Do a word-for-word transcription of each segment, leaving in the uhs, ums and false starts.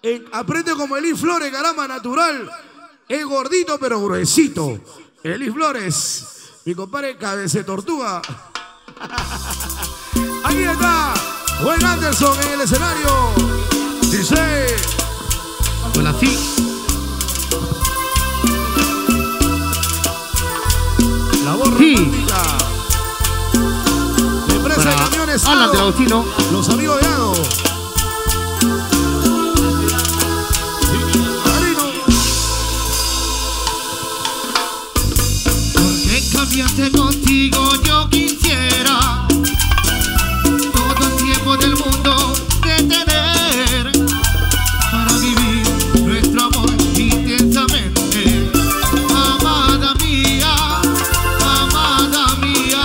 En, aprende como Elis Flores, caramba, natural. Es gordito pero gruesito. Elis Flores. Mi compadre Cabece Tortuga. Aquí está Buen Anderson en el escenario. Dice. Hola, sí. La voz Sí. romántica. La empresa de camiones Alan del Ado. Agostino. Los amigos de Ado. Porque cambiaste contigo, yo quisiera todo el tiempo del mundo detener para vivir nuestro amor intensamente. Amada mía, amada mía.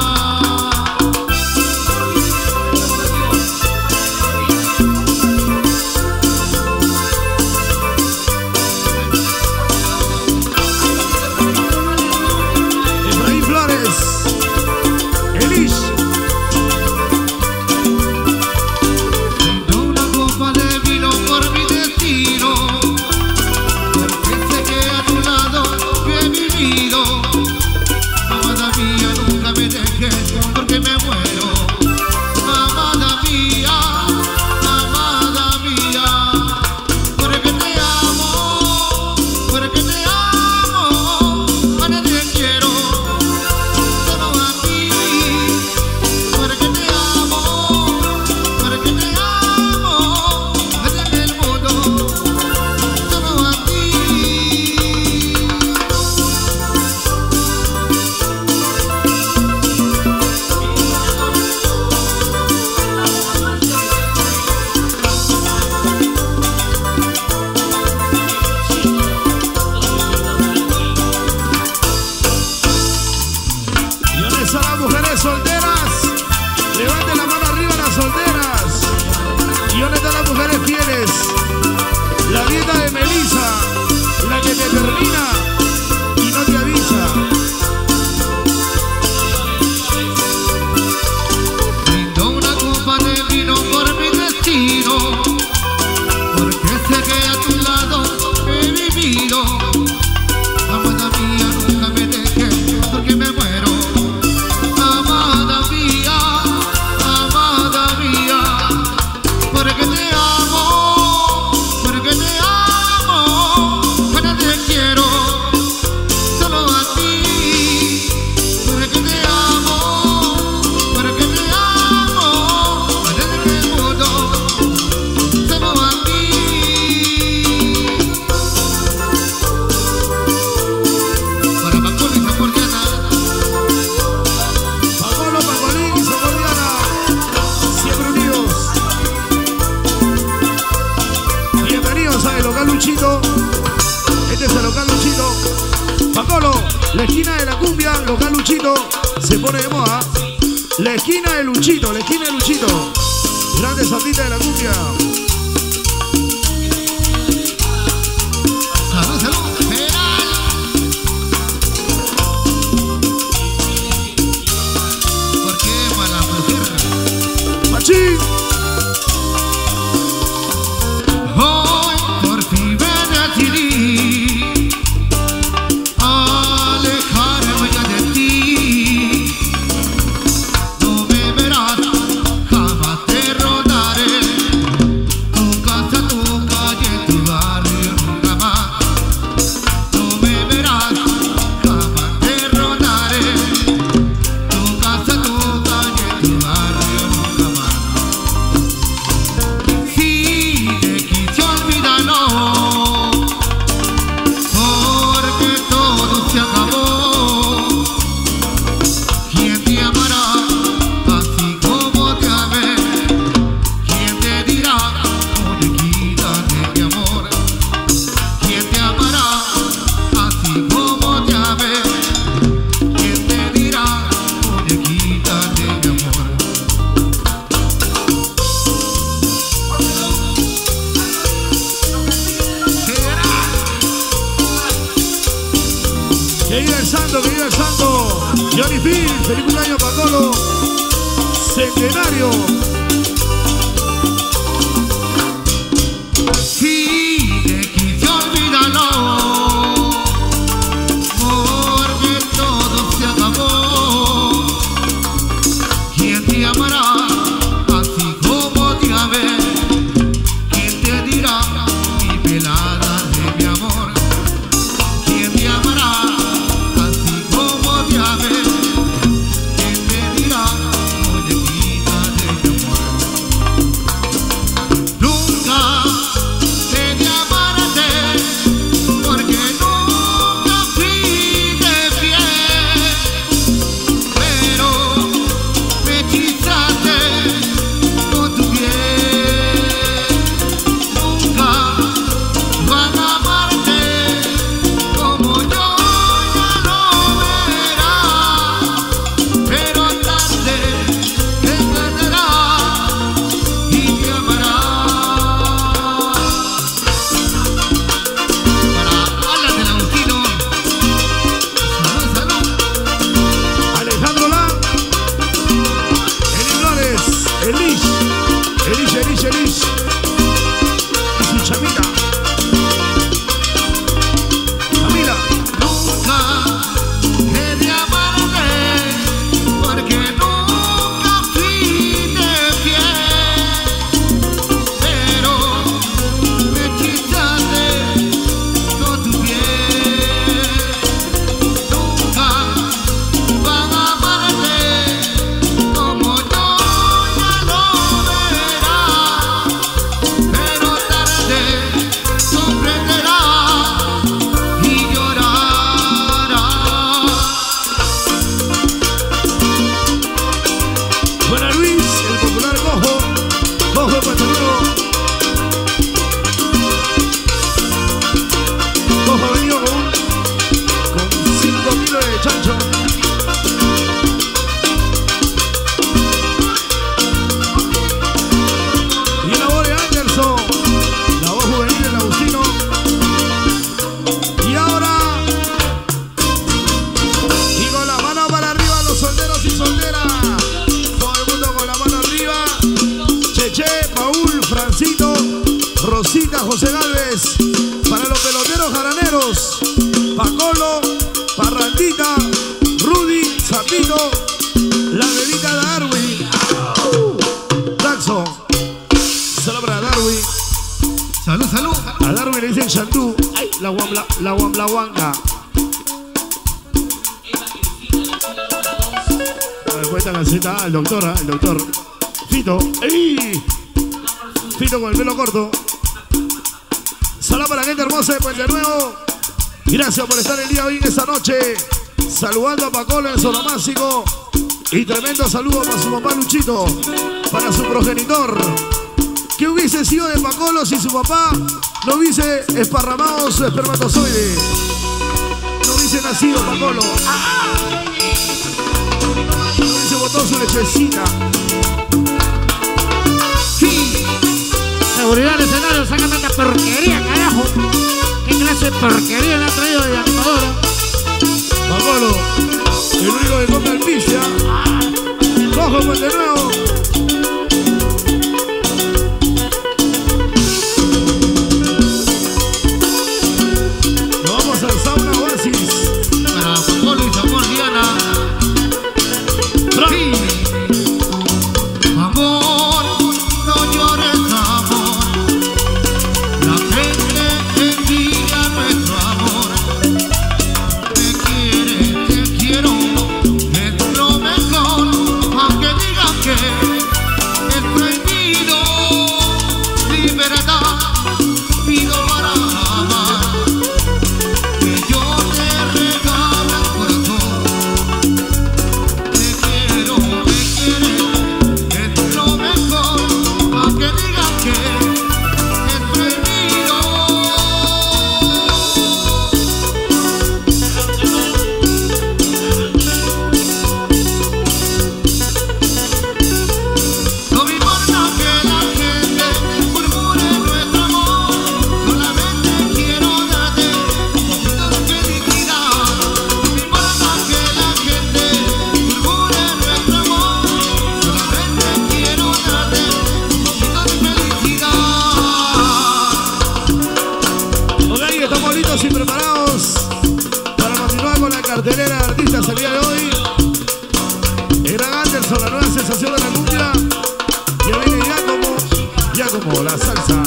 Efraín Flores. Elis. Brindo una copa de vino por mi destino, porque sé que a tu lado yo he vivido. Amada mía, nunca me dejes, porque me muero. Amada mía, amada mía, porque te amo, porque te amo. A nadie quiero, solo a ti, porque te amo, porque te amo. En el mundo, solo a ti. ¿Y dónde están las mujeres solteras? Levanten la mano arriba las solteras. ¿Y dónde están las mujeres fieles? La dieta de Melissa, la que te termina y no te avisa. Brindo una copa de vino por mi destino, porque sé que a tu lado he vivido. Amada mía, nunca me dejes, porque me muero. Amada mía, amada mía, porque te amo, porque te amo. A nadie quiero, solo a ti, porque te amo, porque te amo. A nadie en el mundo, solo a ti. Para Paco y Zapordiana, Pacolo, Pacolín y Zapordiana, siempre unidos. Bienvenidos a el local Luchito. Este es el local Luchito. Pacolo, la esquina de la cumbia, local Luchito. Se pone de moda. La esquina de Luchito, la esquina de Luchito. Grandes artistas de la cumbia. salud, salud, Peral. ¿Por qué mala mujer? Machín. Hoy por fin me decidí alejarme ya de ti. No me verás, jamás te rodaré. Tu casa, tu calle, tu barrio, nunca más. No me verás, jamás te rodaré. Tu casa, tu calle, tu barrio, nunca más. Si te quise, olvídalo, porque todo se acabó. ¿Quién te amará así como te amé? ¿Quién te dirá, oye, quítate mi amor? ¿Quién te amará así como te amé? ¿Quién te dirá, oye, quítate mi amor? Que viva el santo, que viva el santo. Johnny Phil, feliz cumpleaños Pacolo. Centenario. Si José Galvez. Para los peloteros jaraneros, Pacolo, Parrandita, Rudy, Zapito, la bebita de Darwin. Daxo. Salud para Darwin. Salud, salud. A Darwin le dicen Shantú. Ay, la guambla, la guambla guanga. Después esta caseta, el doctor, ¿eh? El doctor. Fito. ¡Ey! Fito con el pelo corto. Salud para la gente hermosa de Puente Nuevo. Gracias por estar el día de hoy en esta noche. Saludando a Pacolo en Sonomásico. Y tremendo saludo para su papá Luchito. Para su progenitor. ¿Qué hubiese sido de Pacolo si su papá no hubiese esparramado su espermatozoide? No hubiese nacido Pacolo. ¡Ah! No hubiese botado su lechecita. Sí. Seguridad del escenario, sácame esta porquería, carajo. ¿Qué clase de porquería le ha traído de la animadora? Pacolo, el único que come alpicia. Cojo Puente Nuevo. Nos vamos al sauna Oasis. Para Pacolo y Zamor Diana. Sí. Amor, no llores, amor. La gente envidia nuestro amor. Te quiere, te quiero, es lo mejor. Aunque digan que es prohibido, libertad pido para amar. Que yo te regalo el corazón. Te quiero, me quieres, es lo mejor. Aunque digan que es prohibido. No me importa que la gente murmure nuestro amor. Solamente quiero darte un poquito de felicidad. No me importa que la gente murmure nuestro amor. Solamente quiero darte un poquito de felicidad. Ok, estamos listos y preparados para continuar con la cartelera de artistas el día de hoy. El gran Anderson, la nueva sensación de la cumbia. Ya viene ya como, ya como la salsa.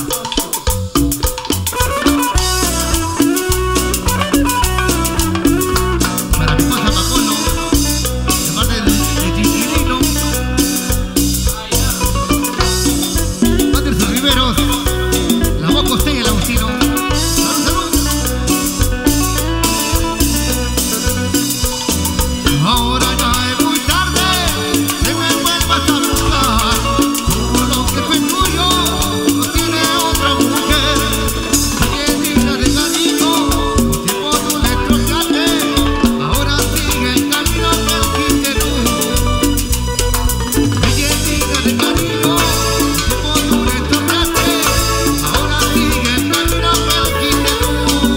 Para mi cosa Pacolo, de parte de Chiquilino, Anderson Riveros, la voz costeña, el Agustino. Salud, salud. Ahora ya es muy tarde, que me vuelvas a buscar. Todo lo que fue tuyo no tiene otra mujer. Que digna de cariño, tiempo tú le trocaste. Ahora sigue el camino que dijiste tú. Que digna de cariño, tiempo tú le trocaste. Ahora sigue el camino que dijiste tú.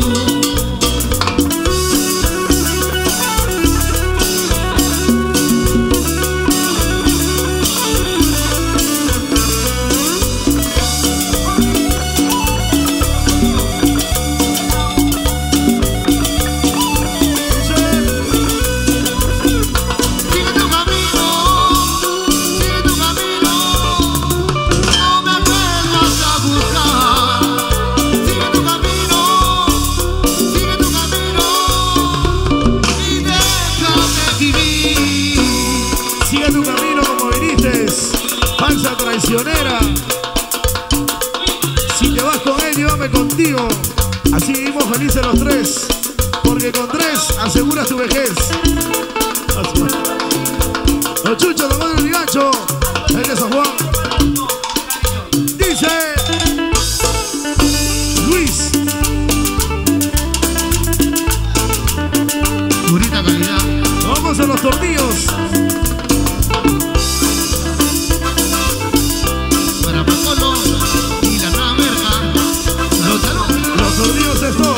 Sigue tu camino, sigue tu camino, no me vuelvas a buscar. Sigue tu camino, sigue tu camino y déjame vivir. Sigue tu camino como viniste, falsa traicionera. Si te vas con él, llévame contigo. Así vivimos felices los tres, porque con tres aseguras tu vejez. Los chuchos, los madres del gancho, el de San Juan. Dice Luis. Purita calidad. Vamos a los tornillos. Para Pacolo y la nueva merca. Salud, salud. Los tornillos es todo.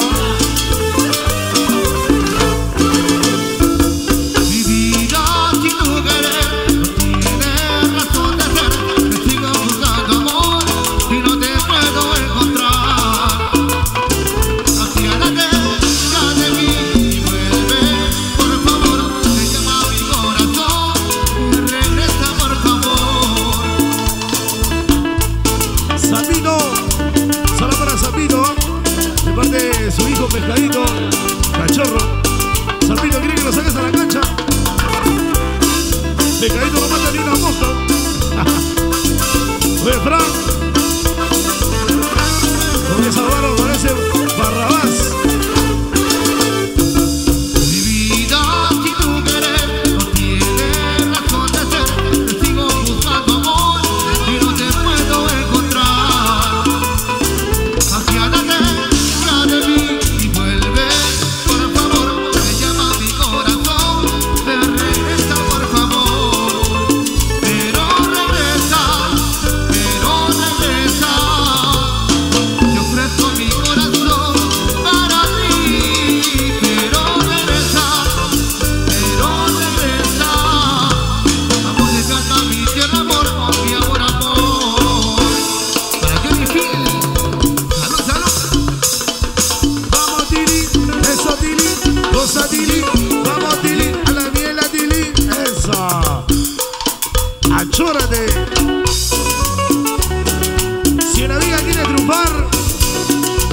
Mi vida sin tu querer no tiene razón de ser.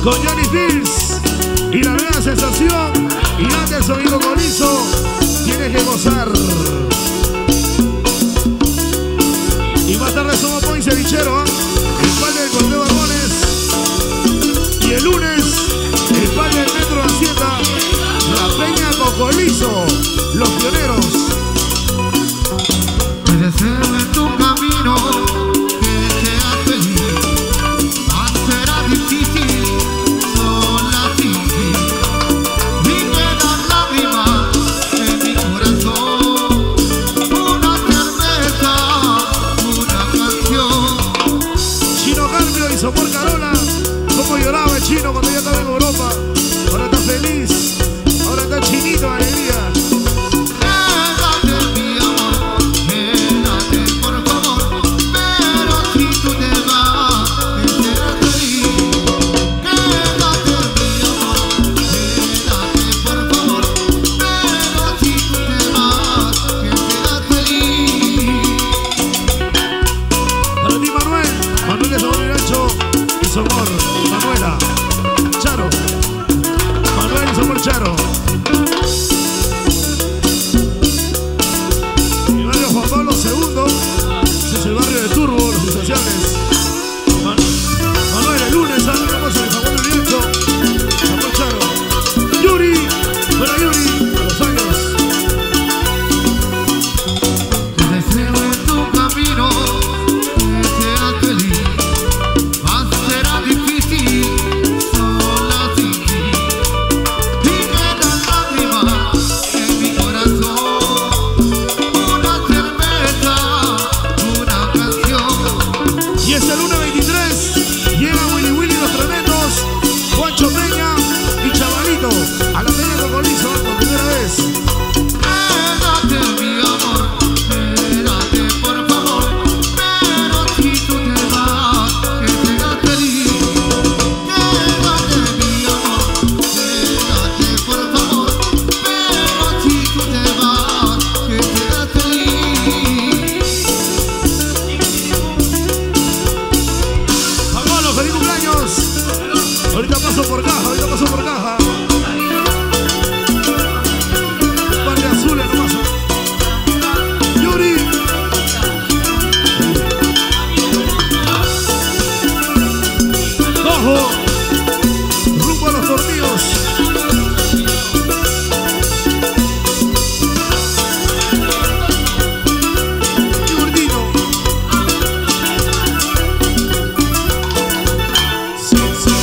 con Johnny Fields y la nueva sensación y Anderson y Cocolizo. Tienes que gozar. Y más tarde somos Point Cevichero, ¿eh? El padre del Corteo Barbones. Y el lunes, el padre del Metro de Hacienda, la Peña Cocolizo, los pioneros. Te deseo en tu camino que seas feliz. Más será difícil sola sin ti. Y quedan lágrimas en mi corazón. Una cerveza, una canción. Chino Cambio y Sopor Carola. Cómo lloraba el chino cuando ya estaba en Europa. Ahora está feliz. Ahora está chinito de alegría. Quédate mi amor, quédate por favor. Pero si tú te vas, que serás feliz. Quédate mi amor, quédate por favor. Pero si tú te vas, que serás feliz. Para ti Manuel. Manuel de Sabor y Gancho y Somor. Manuela. Charo. Manuel y Somor Charo. Mi barrio Juan Pablo segundo. Ese es el barrio de Turbo, los sensaciones. Man Manuel el lunes, ¿sabes qué pasa? De Juan Pablo y Gancho. Somor Charo. Yuri. Buena Yuri. A los años. Te deseo en tu camino que seas feliz. Más será difícil sola sin ti. Y quedan lágrimas en mi corazón. Una cerveza, una canción. Y este lunes veintitrés llega Willy Willy los tremendos, Juancho Peña y Chavalito a la Peña Cocolizo por primera vez. Quédate mi amor, quédate por favor. Pero si tú te vas, que seas feliz. Quédate mi amor, quédate por favor. Pero si tú te vas, que seas feliz. Pagolo, feliz cumpleaños. Ahorita paso por caja, ahorita paso por caja. Un par de azules nomás. Yuri. Cojo. Rumbo a los tornillos. Y gordito. Sí, sí.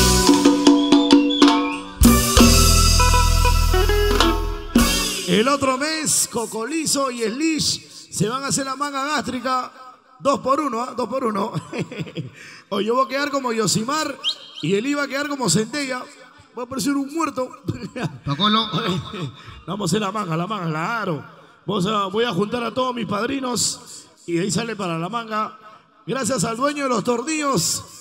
El otro mes, Cocolizo y Slish se van a hacer la manga gástrica. Dos por uno, ¿ah? Dos por uno. O yo voy a quedar como Yosimar y él iba a quedar como Centella. Va a parecer un muerto. Pacolo. Vamos a hacer la manga, la manga, claro. Vamos a, voy a juntar a todos mis padrinos y de ahí sale para la manga. Gracias al dueño de los tornillos.